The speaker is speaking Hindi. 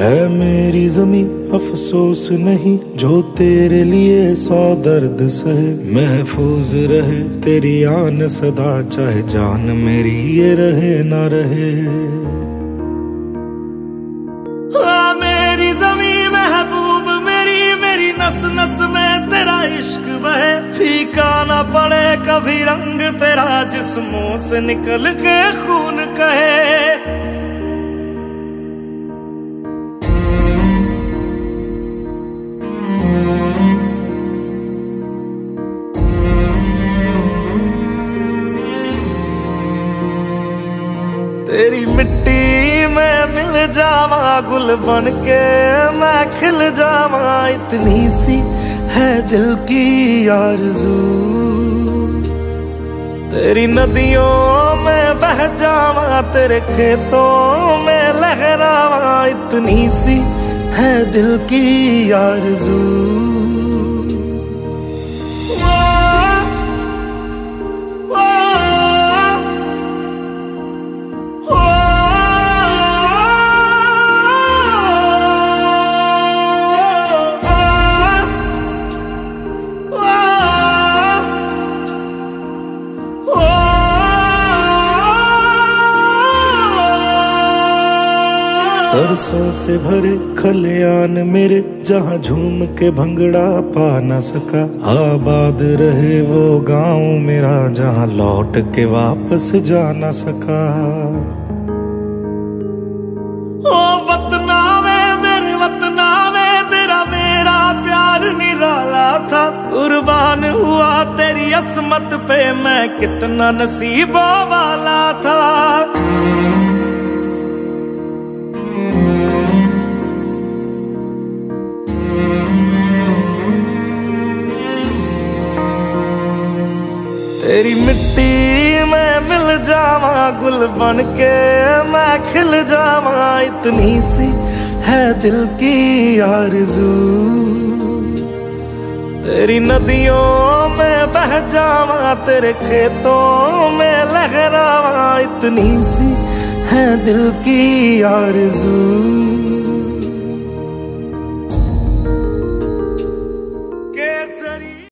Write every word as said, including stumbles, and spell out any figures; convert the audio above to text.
है मेरी ज़मीं अफसोस नहीं जो तेरे लिए सौ दर्द सहे, महफूज रहे तेरी आन सदा चाहे जान मेरी ये रहे ना रहे। हाँ मेरी ज़मीं महबूब मेरी, मेरी नस नस में तेरा इश्क बहे, फीका ना पड़े कभी रंग तेरा जिस्मों से निकल के खून कहे। तेरी मिट्टी में मिल जावा गुल बन के मैं खिल जावा, इतनी सी है दिल की आरज़ू। तेरी नदियों में बह जावा तेरे खेतों में लहरावा, इतनी सी है दिल की आरज़ू। सरसों से भरे खलियान मेरे जहाँ झूम के भंगड़ा पा न सका, आबाद रहे वो गांव मेरा जहाँ लौट के वापस जा न सका। ओ वतना में मेरे वतना में तेरा मेरा प्यार निराला था, कुर्बान हुआ तेरी असमत पे मैं कितना नसीबों वाला था। तेरी मिट्टी में मिल जावा गुल बन के मैं खिल जावा, इतनी सी है दिल की आरज़ू। तेरी नदियों में बह जावा तेरे खेतों में लहरावा, इतनी सी है दिल की आरज़ू।